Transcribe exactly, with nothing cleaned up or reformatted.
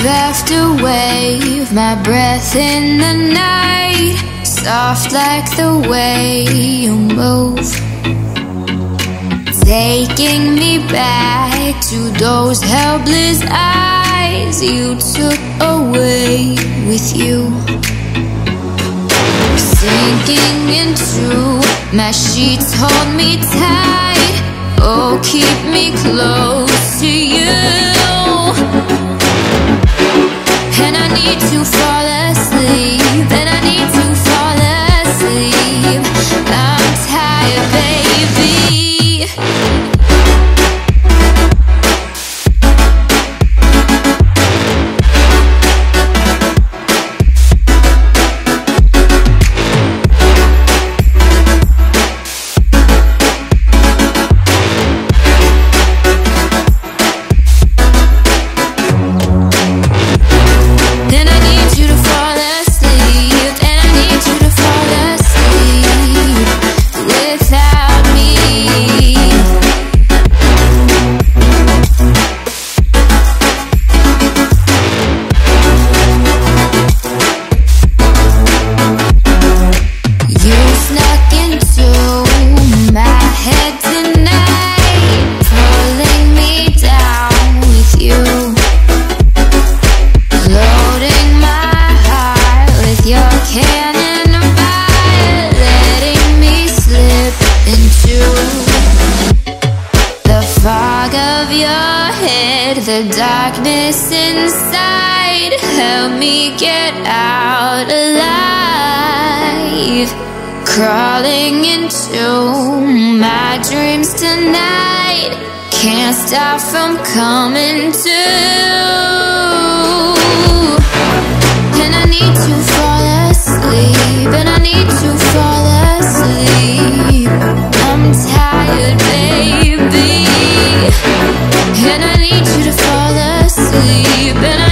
Wave after wave, my breath in the night, soft like the way you move, taking me back to those helpless eyes you took away with you. Sinking into my sheets, hold me tight, oh keep me close to you. And I need to fall asleep, and I need to fall asleep. I'm tired, baby. The darkness inside, help me get out alive. Crawling into my dreams tonight, can't stop from coming to. And I need to fall asleep, and I need to fall asleep. I'm tired, baby, and I need you to fall asleep, and I